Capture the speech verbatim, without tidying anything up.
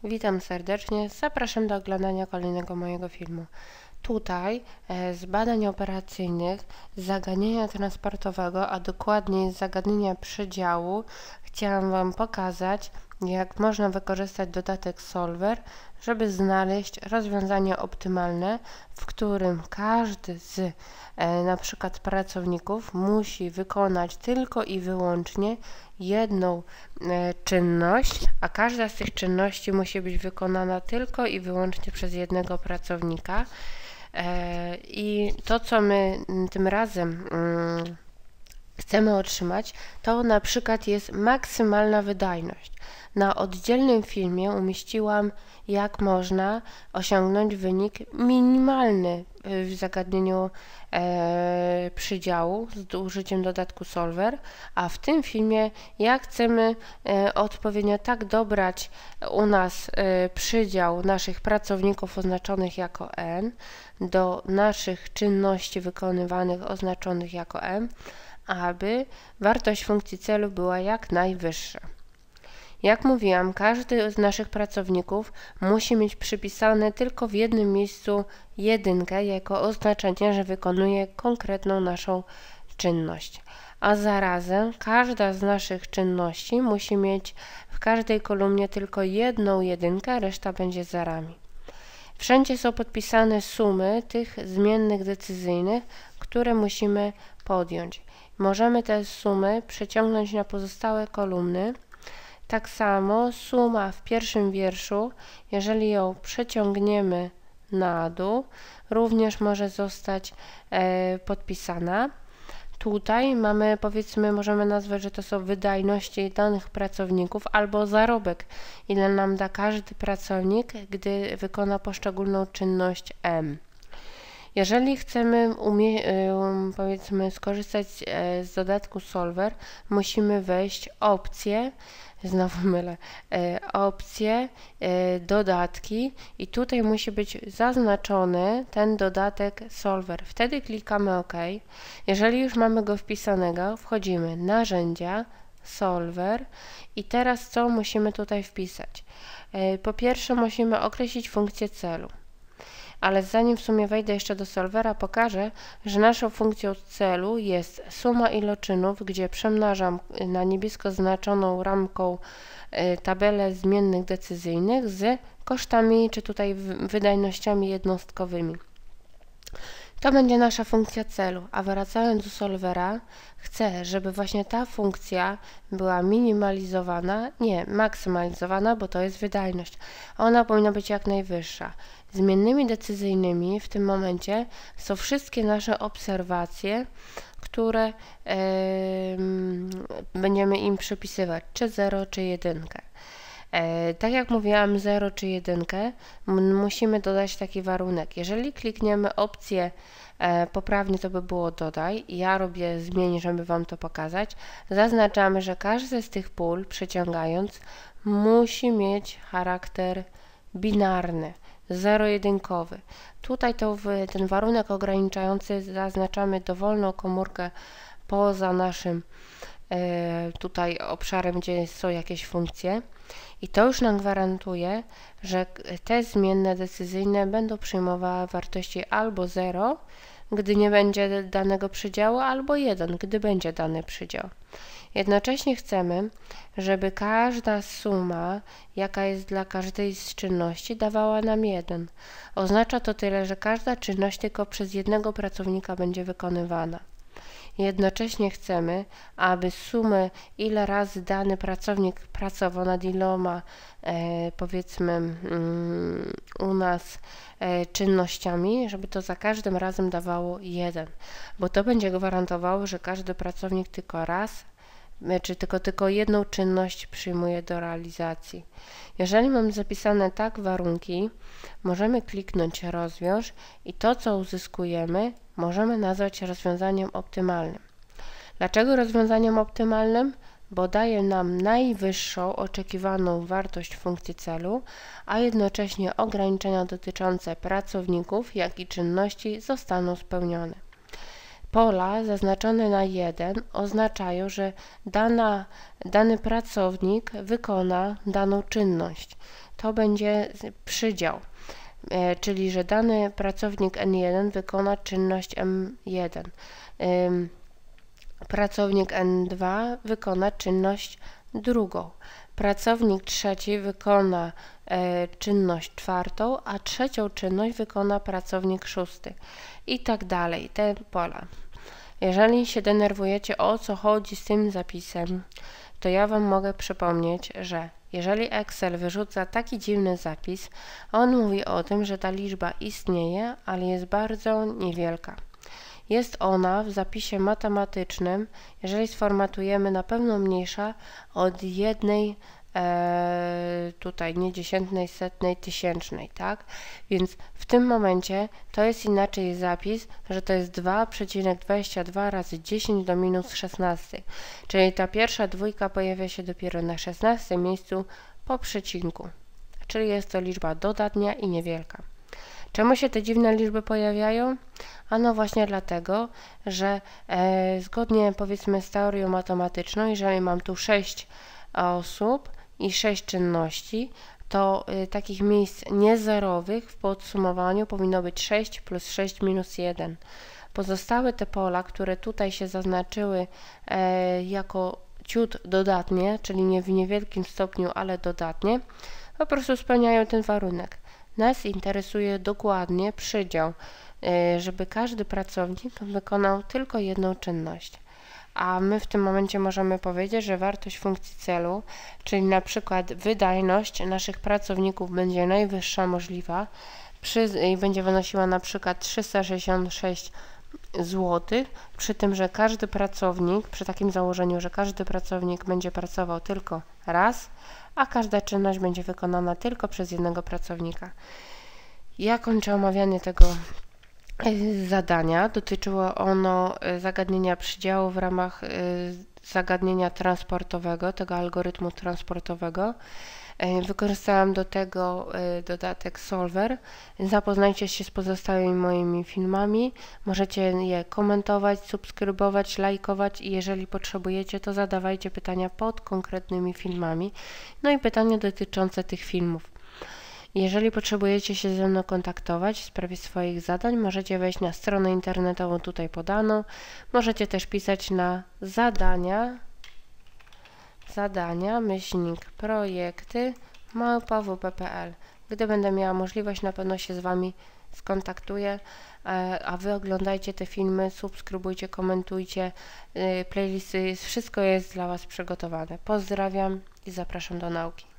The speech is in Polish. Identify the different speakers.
Speaker 1: Witam serdecznie, zapraszam do oglądania kolejnego mojego filmu. Tutaj e, z badań operacyjnych, z zagadnienia transportowego, a dokładniej z zagadnienia przydziału, chciałam Wam pokazać, jak można wykorzystać dodatek Solver, żeby znaleźć rozwiązanie optymalne, w którym każdy z e, na przykład pracowników musi wykonać tylko i wyłącznie jedną e, czynność, a każda z tych czynności musi być wykonana tylko i wyłącznie przez jednego pracownika. E, I to, co my tym razem mm, chcemy otrzymać, to na przykład jest maksymalna wydajność. Na oddzielnym filmie umieściłam, jak można osiągnąć wynik minimalny w zagadnieniu e, przydziału z użyciem dodatku Solver, a w tym filmie jak chcemy e, odpowiednio tak dobrać u nas e, przydział naszych pracowników oznaczonych jako N do naszych czynności wykonywanych oznaczonych jako M, aby wartość funkcji celu była jak najwyższa. Jak mówiłam, każdy z naszych pracowników musi mieć przypisane tylko w jednym miejscu jedynkę jako oznaczenie, że wykonuje konkretną naszą czynność. A zarazem każda z naszych czynności musi mieć w każdej kolumnie tylko jedną jedynkę, reszta będzie zerami. Wszędzie są podpisane sumy tych zmiennych decyzyjnych, które musimy podjąć. Możemy te sumy przeciągnąć na pozostałe kolumny. Tak samo suma w pierwszym wierszu, jeżeli ją przeciągniemy na dół, również może zostać e, podpisana. Tutaj mamy, powiedzmy, możemy nazwać, że to są wydajności danych pracowników albo zarobek, ile nam da każdy pracownik, gdy wykona poszczególną czynność M. Jeżeli chcemy umie, um, powiedzmy skorzystać e, z dodatku Solver, musimy wejść opcje, znowu mylę, e, opcje, e, dodatki i tutaj musi być zaznaczony ten dodatek Solver. Wtedy klikamy OK. Jeżeli już mamy go wpisanego, wchodzimy narzędzia, Solver i teraz co musimy tutaj wpisać? E, po pierwsze musimy określić funkcję celu. Ale zanim w sumie wejdę jeszcze do Solvera, pokażę, że naszą funkcją celu jest suma iloczynów, gdzie przemnażam na niebiesko znaczoną ramką tabelę zmiennych decyzyjnych z kosztami, czy tutaj wydajnościami jednostkowymi. To będzie nasza funkcja celu, a wracając do Solvera, chcę, żeby właśnie ta funkcja była minimalizowana, nie, maksymalizowana, bo to jest wydajność. Ona powinna być jak najwyższa. Zmiennymi decyzyjnymi w tym momencie są wszystkie nasze obserwacje, które yy, będziemy im przypisywać, czy zero, czy jedynkę. E, tak jak mówiłam, zero czy jedynkę, musimy dodać taki warunek. Jeżeli klikniemy opcję e, poprawnie, to by było dodaj. Ja robię zmień, żeby Wam to pokazać. Zaznaczamy, że każdy z tych pól, przeciągając, musi mieć charakter binarny, zero-jedynkowy. Tutaj to w, ten warunek ograniczający zaznaczamy dowolną komórkę poza naszym e, tutaj obszarem, gdzie są jakieś funkcje. I to już nam gwarantuje, że te zmienne decyzyjne będą przyjmowały wartości albo zero, gdy nie będzie danego przydziału, albo jeden, gdy będzie dany przydział. Jednocześnie chcemy, żeby każda suma, jaka jest dla każdej z czynności, dawała nam jeden. Oznacza to tyle, że każda czynność tylko przez jednego pracownika będzie wykonywana. Jednocześnie chcemy, aby sumy, ile razy dany pracownik pracował nad iloma, e, powiedzmy, mm, u nas e, czynnościami, żeby to za każdym razem dawało jeden, bo to będzie gwarantowało, że każdy pracownik tylko raz, czy tylko, tylko jedną czynność przyjmuje do realizacji. Jeżeli mamy zapisane tak warunki, możemy kliknąć rozwiąż i to, co uzyskujemy, możemy nazwać rozwiązaniem optymalnym. Dlaczego rozwiązaniem optymalnym? Bo daje nam najwyższą oczekiwaną wartość funkcji celu, a jednocześnie ograniczenia dotyczące pracowników, jak i czynności zostaną spełnione. Pola zaznaczone na jeden oznaczają, że dana, dany pracownik wykona daną czynność. to będzie przydział, czyli że dany pracownik N jeden wykona czynność M jeden. Pracownik N dwa wykona czynność drugą. Pracownik trzeci wykona e, czynność czwartą, a trzecią czynność wykona pracownik szósty. I tak dalej, te pola. Jeżeli się denerwujecie, o co chodzi z tym zapisem, to ja Wam mogę przypomnieć, że jeżeli Excel wyrzuca taki dziwny zapis, on mówi o tym, że ta liczba istnieje, ale jest bardzo niewielka. Jest ona w zapisie matematycznym, jeżeli sformatujemy, na pewno mniejsza od jednej e, tutaj nie dziesiętnej, setnej, tysięcznej, tak? Więc w tym momencie to jest inaczej zapis, że to jest dwa przecinek dwadzieścia dwa razy dziesięć do minus szesnaście, czyli ta pierwsza dwójka pojawia się dopiero na szesnastym miejscu po przecinku, czyli jest to liczba dodatnia i niewielka. Czemu się te dziwne liczby pojawiają? Ano właśnie dlatego, że e, zgodnie powiedzmy z teorią matematyczną, jeżeli mam tu sześć osób i sześć czynności, to y, takich miejsc niezerowych w podsumowaniu powinno być sześć plus sześć minus jeden. Pozostałe te pola, które tutaj się zaznaczyły e, jako ciut dodatnie, czyli nie w niewielkim stopniu, ale dodatnie, po prostu spełniają ten warunek. Nas interesuje dokładnie przydział, żeby każdy pracownik wykonał tylko jedną czynność. A my w tym momencie możemy powiedzieć, że wartość funkcji celu, czyli na przykład wydajność naszych pracowników będzie najwyższa możliwa przy, i będzie wynosiła na przykład trzysta sześćdziesiąt sześć złotych, przy tym, że każdy pracownik, przy takim założeniu, że każdy pracownik będzie pracował tylko raz, a każda czynność będzie wykonana tylko przez jednego pracownika. Ja kończę omawianie tego zadania. Dotyczyło ono zagadnienia przydziału w ramach zagadnienia transportowego, tego algorytmu transportowego. Wykorzystałam do tego dodatek Solver. Zapoznajcie się z pozostałymi moimi filmami. Możecie je komentować, subskrybować, lajkować i jeżeli potrzebujecie, to zadawajcie pytania pod konkretnymi filmami. No i pytania dotyczące tych filmów. Jeżeli potrzebujecie się ze mną kontaktować w sprawie swoich zadań, możecie wejść na stronę internetową tutaj podaną. Możecie też pisać na zadania zadania, myślnik, projekty, małpa w p p l. Gdy będę miała możliwość, na pewno się z Wami skontaktuję, a Wy oglądajcie te filmy, subskrybujcie, komentujcie, playlisty, wszystko jest dla Was przygotowane. Pozdrawiam i zapraszam do nauki.